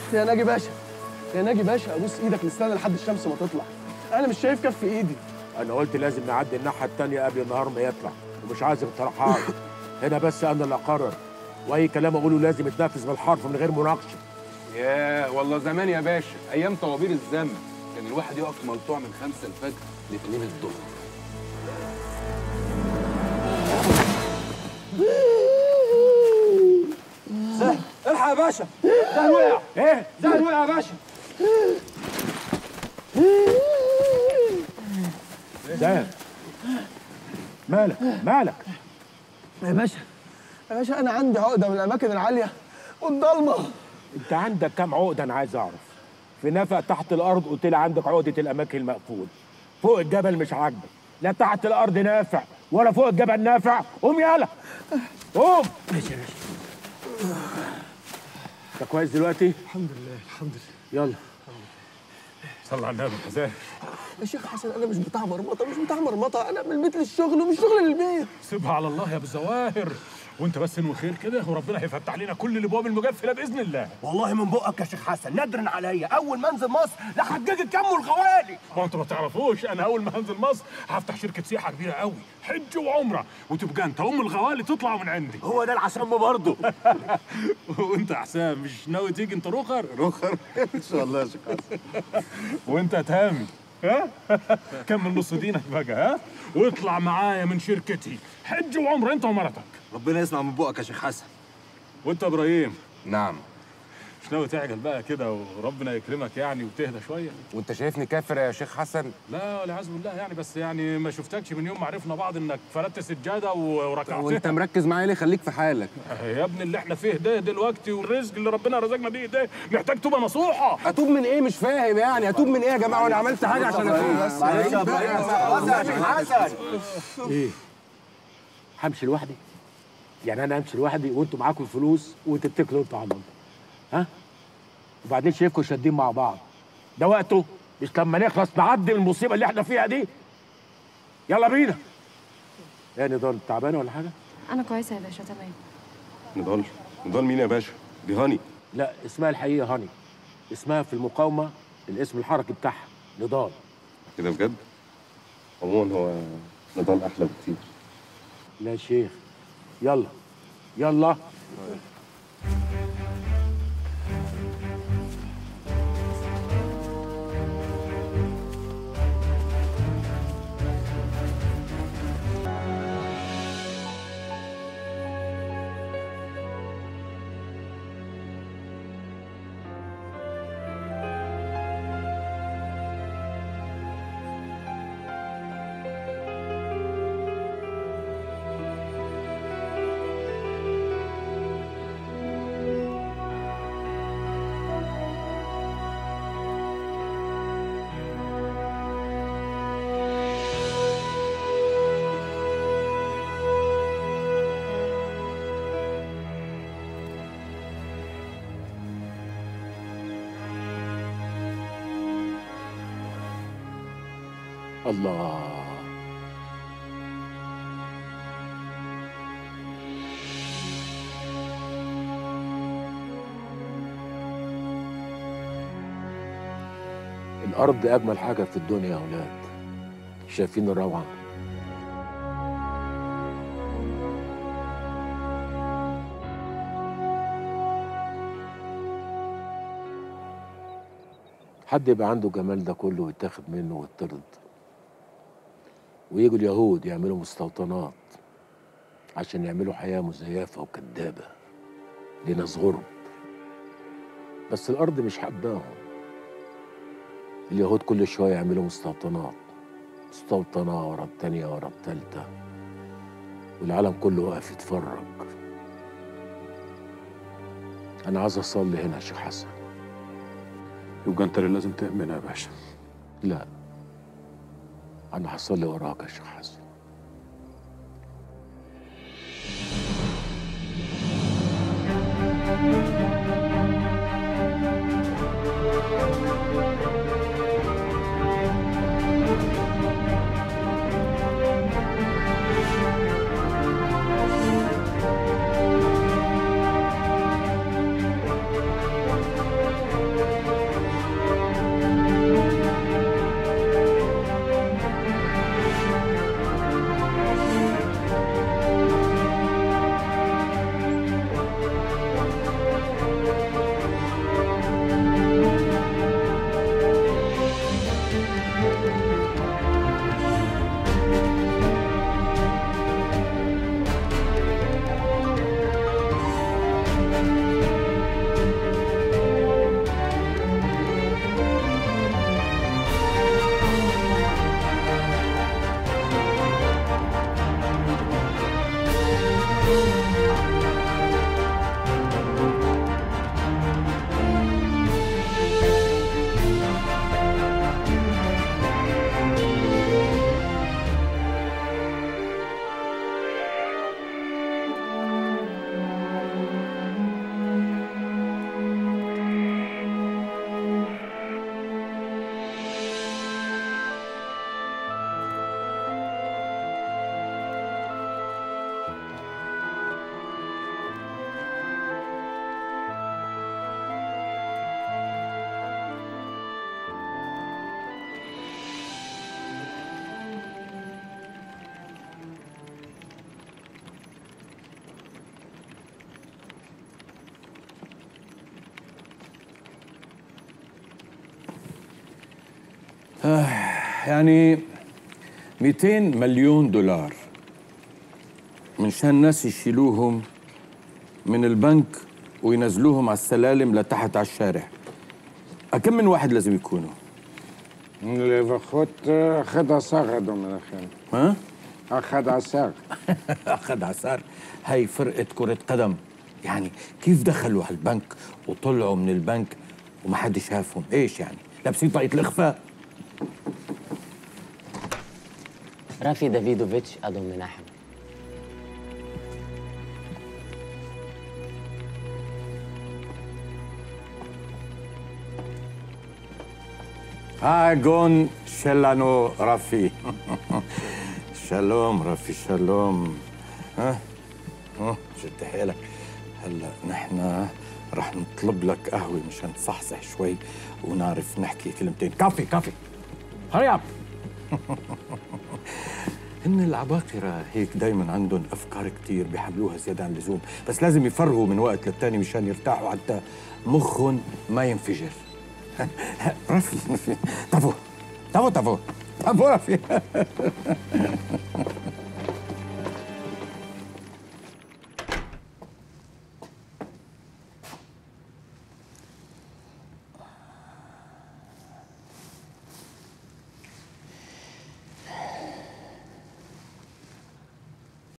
يا ناجي باشا، يا ناجي باشا، ابوس ايدك نستنى لحد الشمس ما تطلع. انا مش شايف كف ايدي. انا قلت لازم نعدي الناحيه التانيه قبل النهار ما يطلع، ومش عايز اقتراحات. هنا بس انا اللي اقرر، واي كلام اقوله لازم يتنفذ بالحرف من غير مناقشه. ياه والله زمان يا باشا، ايام طوابير الزمن كان الواحد يقف ملطوع من 5 الفجر ل2 الظهر. سهل، الحق يا باشا، سهل وقع. ايه؟ سهل وقع يا باشا. ده مالك؟ مالك؟ يا باشا، يا باشا انا عندي عقده من الاماكن العاليه والضلمه. انت عندك كام عقده؟ انا عايز اعرف. في نفق تحت الارض قلت لي عندك عقده الاماكن المقفول. فوق الجبل مش عاجبك، لا تحت الارض نافع ولا فوق الجبل نافع. قوم يالا قوم. ماشي يا باشا. انت كويس دلوقتي؟ الحمد لله الحمد لله. يلا صل على النبي. حسين يا شيخ حسن، انا مش بتاع مرمطه، مش بتاع مرمطه، انا من البيت للشغل ومن الشغل للبيت. سيبها على الله يا ابو الزواهر، وانت بس انوي خير كده وربنا هيفتح لنا كل الابواب المجفله باذن الله. والله من بقك يا شيخ حسن، ندرن عليا اول ما انزل مصر لحجاج الكم والغوالي. ما انتوا ما تعرفوش، انا اول ما هنزل مصر هفتح شركه سياحه كبيره قوي، حج وعمره، وتبقى انت ام الغوالي تطلع من عندي. هو ده العشم برضه. وانت يا حسام مش ناوي تيجي انت رخر؟ رخر ان شاء الله يا شيخ حسن. وانت يا تامي ها كمل نص دينك بقى ها، واطلع معايا من شركتي حج وعمره انت ومرتك. ربنا يسمع من بقك يا شيخ حسن. وانت يا ابراهيم نعم. مش ناوي تعجل بقى كده وربنا يكرمك يعني وتهدى شويه؟ وانت شايفني كافر يا شيخ حسن؟ لا والعياذ بالله يعني، بس يعني ما شفتكش من يوم ما عرفنا بعض انك فردت سجاده وركعتها. وانت مركز معايا ليه؟ خليك في حالك يا ابني اللي احنا فيه ده دلوقتي والرزق اللي ربنا رزقنا بيه ده محتاج توبه نصوحه. اتوب من ايه؟ مش فاهم يعني اتوب من ايه يا جماعه؟ وانا عملت حاجه عشان اتوب؟ بس معلش يا ابراهيم يا شيخ حسن. ايه؟ همشي لوحدي؟ يعني انا امشي لوحدي وانتوا معاكم الفلوس وتتكلوا انتوا على الله؟ ها؟ وبعدين شايفكم شادين مع بعض، ده وقته؟ مش لما نخلص نعدي المصيبه اللي احنا فيها دي؟ يلا بينا. يا نضال تعبانه ولا حاجه؟ أنا كويسة يا باشا تمام. نضال؟ نضال مين يا باشا؟ دي هاني. لا اسمها الحقيقه هاني، اسمها في المقاومه الاسم الحركي بتاعها نضال. كده بجد؟ عموما هو نضال احلى بكتير. لا يا شيخ، يلا يلا. الله. الأرض أجمل حاجة في الدنيا يا أولاد، شايفين الروعة؟ حد يبقى عنده جمال ده كله ويتاخد منه ويطرد، ويجوا اليهود يعملوا مستوطنات عشان يعملوا حياة مزيفة وكدابة لناس غرب، بس الأرض مش حباهم. اليهود كل شوية يعملوا مستوطنات، مستوطنة ورا التانية ورا التالتة، والعالم كله واقف يتفرج. أنا عايز أصلي هنا يا شيخ حسن. يبقى انت اللي لازم تأمنها يا باشا. لا، أنا هصلي وراك يا شيخ حسن. يعني 200 مليون دولار منشان الناس يشيلوهم من البنك وينزلوهم على السلالم لتحت على الشارع. كم من واحد لازم يكونوا؟ לפחות 11 אדון מנחם. ها؟ 11. أخذ عسار. هاي فرقة كرة قدم. يعني كيف دخلوا على البنك وطلعوا من البنك وما حد شافهم؟ ايش يعني؟ لابسين طاقية الإخفاء؟ رافي دافيدوفيتش أدون مناحم. הגון שלנו, רפי. שלום, רפي، שלום. ها؟ شد حيلك. هلا نحن رح نطلب لك قهوة مشان تصحصح شوي ونعرف نحكي كلمتين. كافي كافي. هري اب. هن العباقرة هيك دايما عندهم أفكار كتير بيحملوها زيادة عن اللزوم، بس لازم يفرغوا من وقت للتاني مشان يرتاحوا حتى مخهم ما ينفجر. رفي رفي، تافو تافو تافو تافو رفي.